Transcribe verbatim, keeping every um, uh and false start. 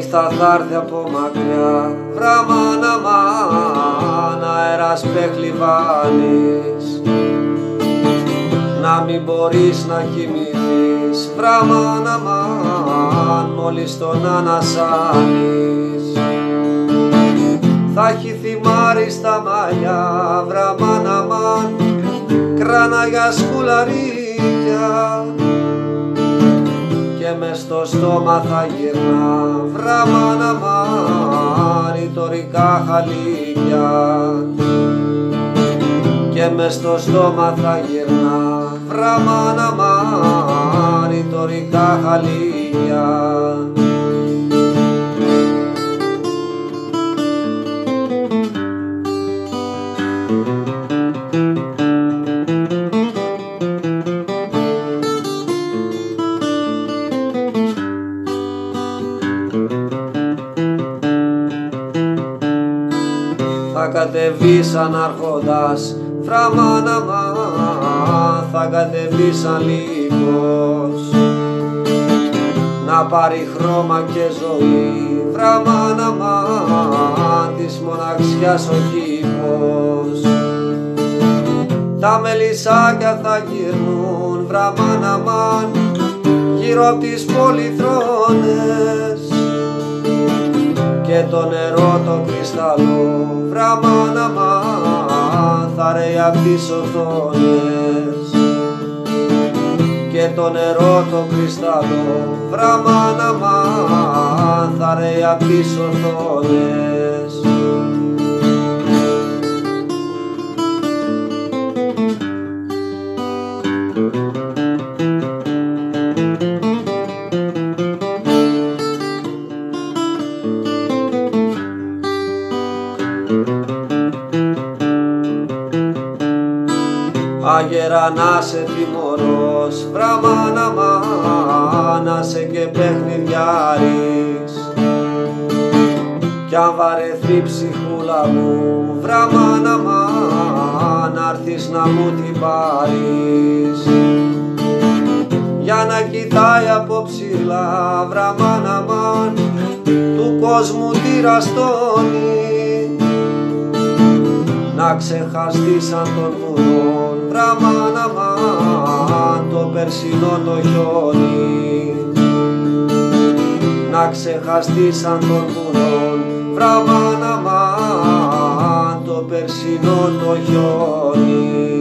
νύχτα θα έρθει από μακριά, βρα μάνα μάν, αέρας πεχλιβάνεις, να μην μπορείς να κοιμηθείς, βρα μάνα μάν, μόλις τον ανασάνεις. Θα έχει θυμάρι στα μαλλιά, βρα μάνα μάν, κράνα για σκουλαρίκια, και μες στο στόμα θα γυρνά, βρα μάνα μάν, ρητορικά χαλίκια, και μες στο στόμα θα γυρνά, βρα μάνα μάν, ρητορικά χαλίκια. Θα κατεβεί σαν άρχοντας, βρα μάνα μάν, θα κατεβεί σαν λύκος, να πάρει χρώμα και ζωή, βρα μάνα μάν, της μοναξιάς ο κήπος. Τα μελισσάκια θα γυρνούν, βρα μάνα μάν, γύρω απ' τις πολυθρόνες, και το νερό το κρυσταλλό, βρα μάνα μάν, θα ρέει απ' τις οθόνες, και το νερό το κρυσταλλό, βρα μάνα μάν, θα ρέει απ' τις οθόνες. Άγερα να σε τιμωρός, βρα μάνα μάν, να σε και παιχνιδιάρης, κι αν βαρεθεί ψυχούλα μου, βρα μάνα μάν, να'ρθεις να μου την πάρεις, για να κοιτάει από ψηλά, βρα μάνα μάν, του κόσμου τη ραστόνη, να ξεχαστείς σαν τον μουρόν, βρα μάνα μάν, το περσινό το χιόνι, να ξεχαστείς σαν τον μουρόν, βρα μάνα μάν, το περσινό το χιόνι.